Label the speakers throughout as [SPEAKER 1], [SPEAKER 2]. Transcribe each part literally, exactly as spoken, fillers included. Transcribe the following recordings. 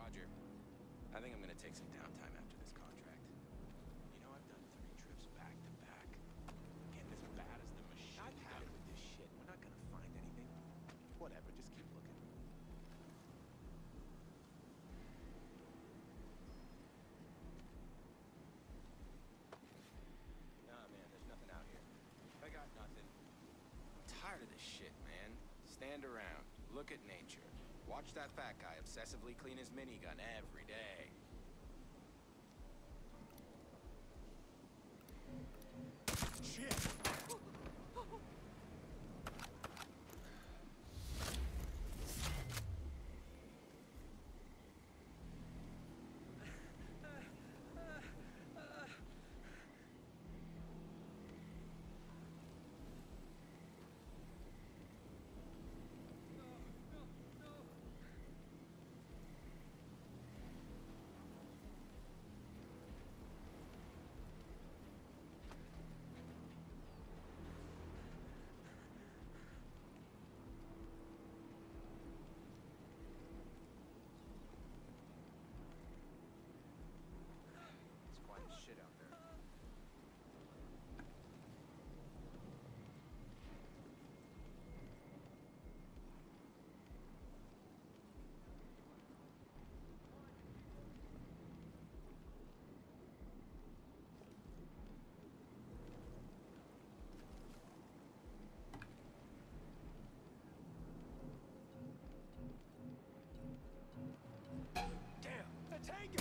[SPEAKER 1] Roger. I think I'm gonna take some downtime after this contract. You know, I've done three trips back to back. Getting as bad as the machine. I've had it with this shit. We're not gonna find anything. Whatever, just keep looking. Nah, man, there's nothing out here. I got nothing. I'm tired of this shit, man. Stand around, look at nature. Watch that fat guy obsessively clean his minigun every day. Shit! Quiet as shit out there. Damn! The tank!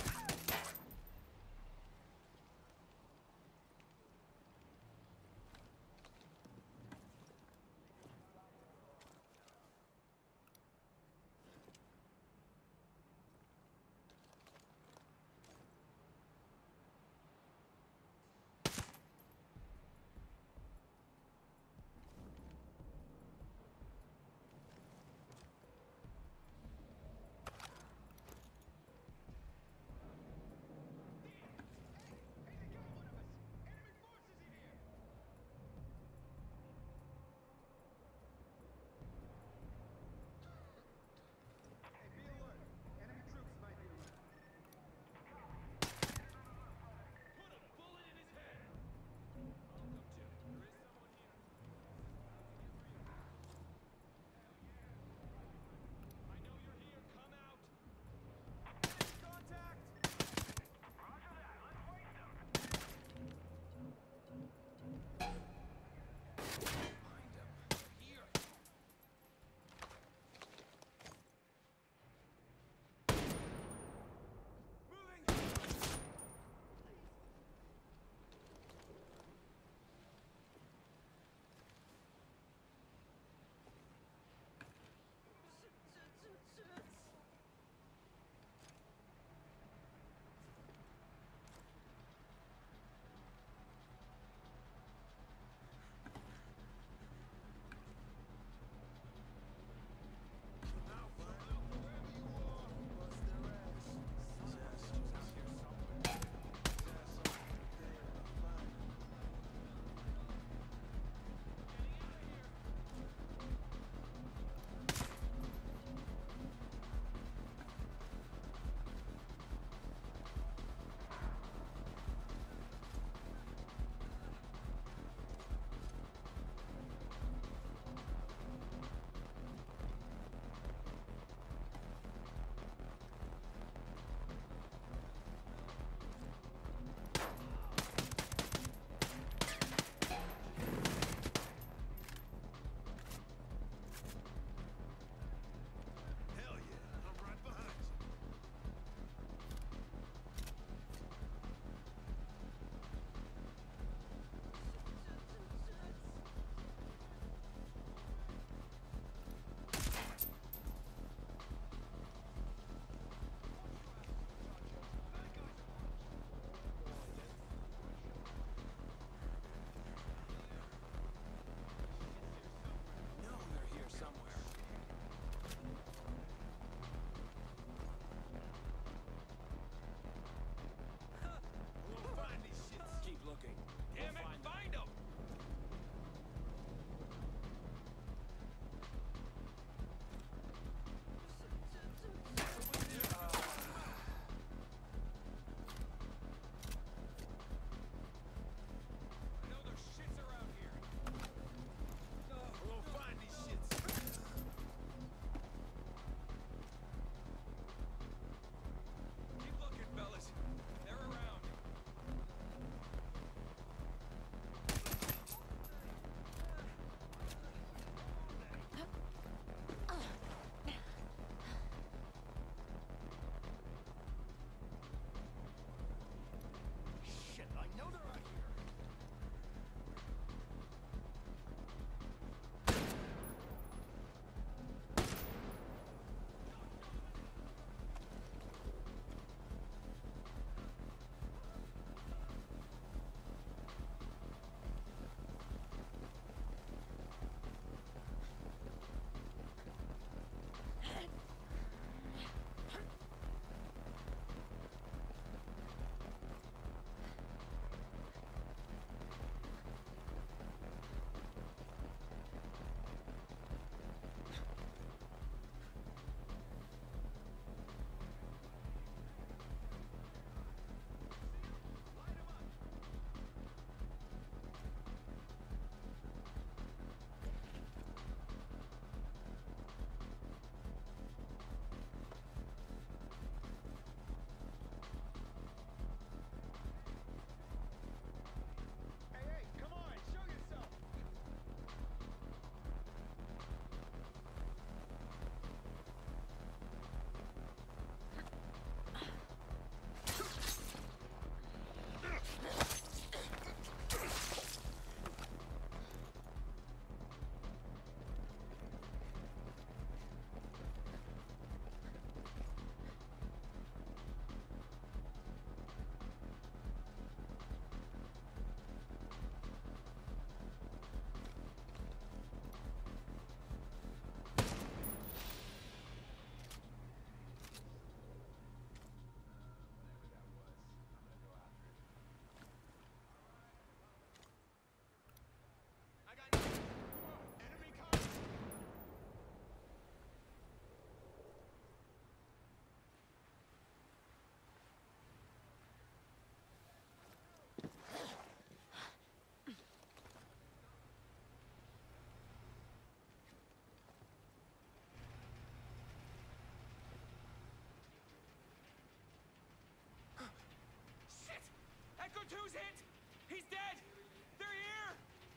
[SPEAKER 1] hit! He's dead! They're here!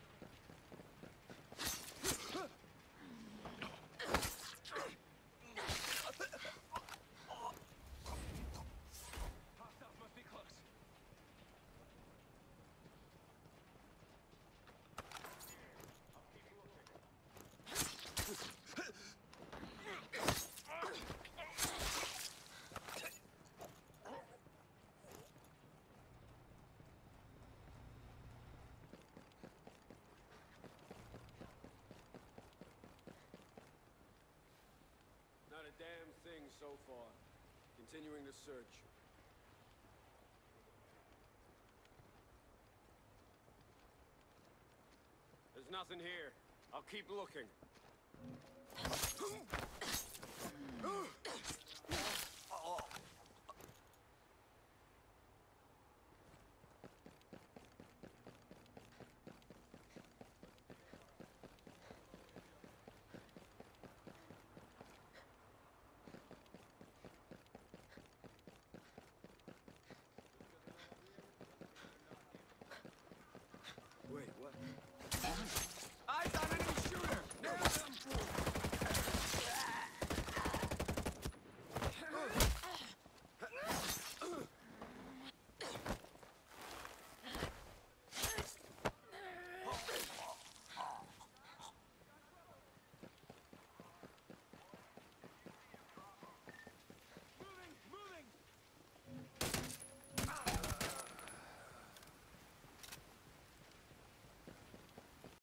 [SPEAKER 1] Hostiles must be close.
[SPEAKER 2] Not a damn thing so far. Continuing the search. There's nothing here. I'll keep looking.